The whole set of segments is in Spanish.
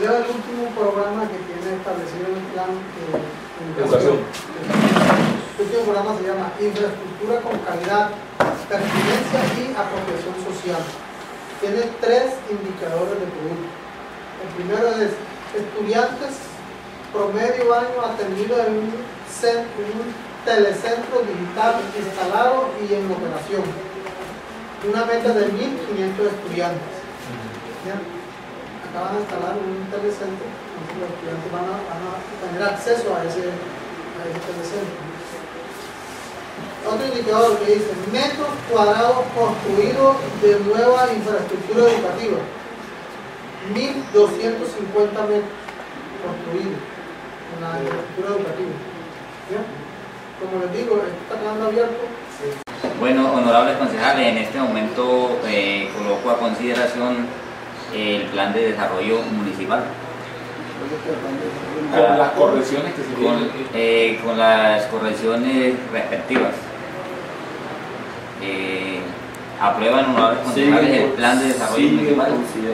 leo el último programa que tiene establecido en el plan de educación. El último programa se llama Infraestructura con calidad, pertinencia y apropiación social. Tiene 3 indicadores de producto. El primero es estudiantes promedio año atendido en un telecentro digital instalado y en operación. Una meta de 1.500 estudiantes. ¿Ya? Acá van a instalar un telecentro, entonces los estudiantes van a tener acceso a ese telecentro. Otro indicador que dice metros cuadrados construidos de nueva infraestructura educativa. 1.250 metros construidos en la infraestructura educativa. ¿Ya? Como les digo, esto está quedando abierto. Bueno, honorables concejales, en este momento coloco a consideración el plan de desarrollo municipal. Con las correcciones que se tienen. Con las correcciones respectivas. ¿Aprueban, honorables concejales, el plan de desarrollo municipal?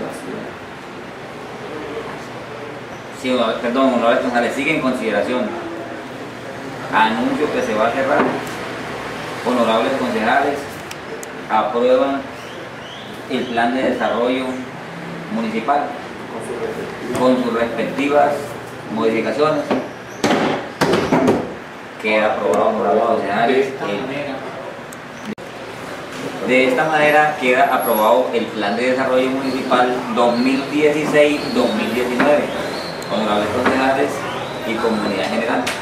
Sí, perdón, honorables concejales, sigue en consideración. Anuncio que se va a cerrar. Honorables concejales, aprueban el plan de desarrollo municipal con sus respectivas modificaciones. Queda aprobado, honorables concejales. De esta manera queda aprobado el plan de desarrollo municipal 2016-2019. Honorables concejales y comunidad general.